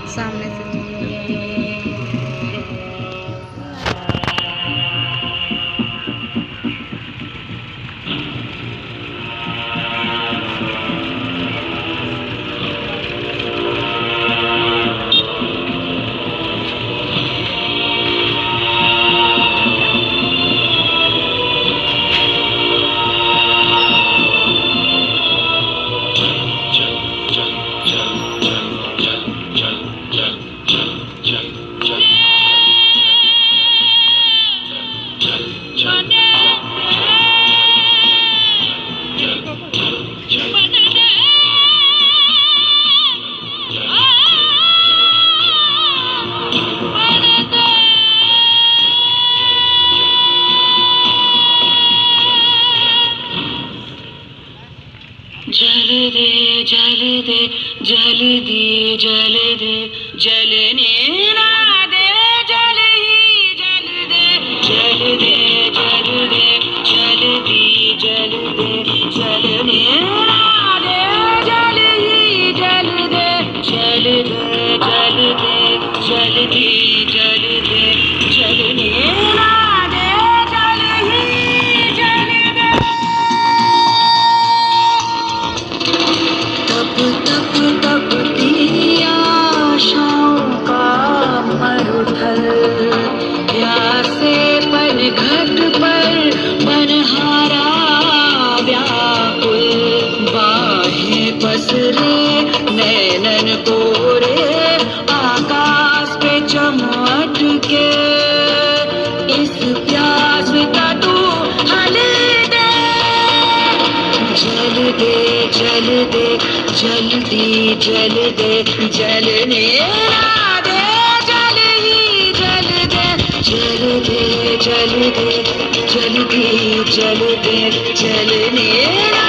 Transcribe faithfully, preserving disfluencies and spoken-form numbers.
सामने से। जल दे जल दे जल दिए जल दे जलने ना दे जल ही जल दे जल दे जल दे जल दी जल दे जलने ना दे जल ही जल दे जल दे जल दे जल दी जल दे जलने ना दे जल ही जल दे। तप तप तपती आशाओं का मरुथल प्यासे पन घट पर मनहारा व्याकुल बाहें पसरे नैनन कोरे आकाश पे चमट के इस प्यास का तू हल दे जल दे जल दे जल्दी जल दे जलने ना दे जल ही जल दे जल दे जल दे जल्दी जल दे जलने